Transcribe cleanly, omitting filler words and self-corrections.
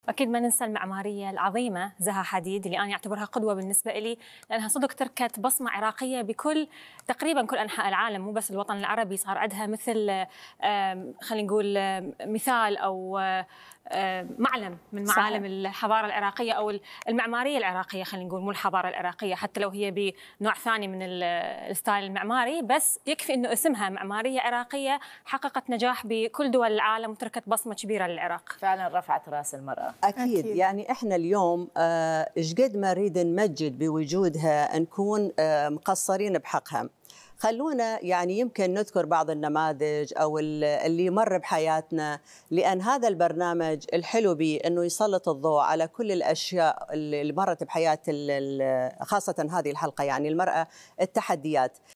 أكيد ما ننسى المعمارية العظيمة زها حديد اللي أنا أعتبرها قدوة بالنسبة لي، لأنها صدق تركت بصمة عراقية بكل تقريبا كل أنحاء العالم، مو بس الوطن العربي صار عندها مثل خلينا نقول مثال أو معلم من معالم الحضارة العراقية أو المعمارية العراقية، خلينا نقول مو الحضارة العراقية حتى لو هي بنوع ثاني من الستايل المعماري، بس يكفي إنه اسمها معمارية عراقية حققت نجاح بكل دول العالم وتركت بصمة كبيرة للعراق. فعلا رفعت راس المرأة. أكيد. يعني إحنا اليوم إيش قد ما نريد نمجد بوجودها نكون مقصرين بحقها. خلونا يعني يمكن نذكر بعض النماذج أو اللي مر بحياتنا، لأن هذا البرنامج الحلو به أنه يسلط الضوء على كل الأشياء اللي مرت بحياة خاصة هذه الحلقة، يعني المرأة التحديات.